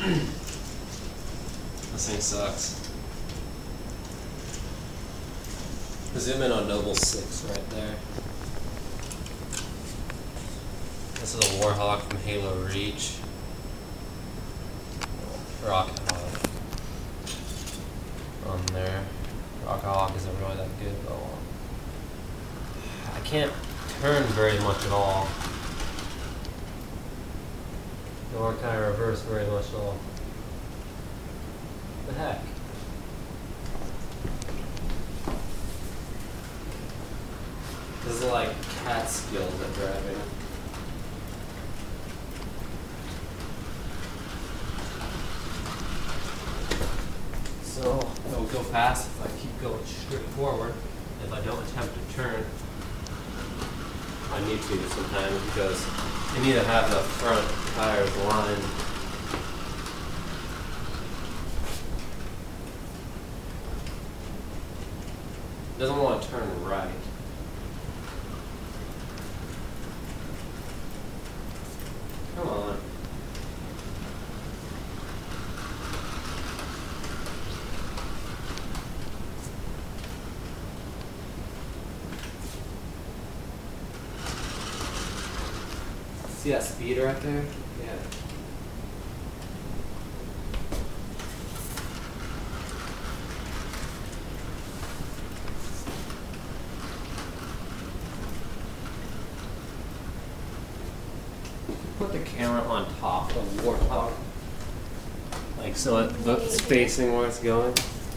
This thing sucks. Zoom in on Noble 6 right there. This is a Warthog from Halo Reach Rockethog on there. Rockethog isn't really that good though. I can't turn very much at all. Nor can I reverse very much at all. What the heck? This is like cat skills at driving. So it'll go fast if I keep going straight forward. If I don't attempt to turn, I need to sometimes because you need to have the front tires lined. It doesn't want to turn right. Come on. See that speed right there? Yeah. Put the camera on top of the Warthog, like so it looks facing where it's going.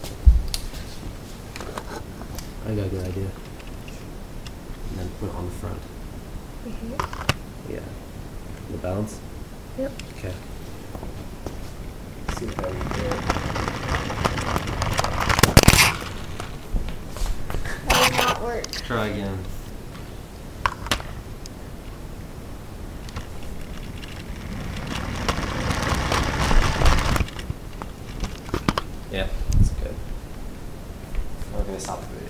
I got a good idea. And then put it on the front. Mm-hmm. Yeah. The balance? Yep. Okay. Let's see if that would do. That did not work. Try again. Yeah, that's good. I'm going to stop the video.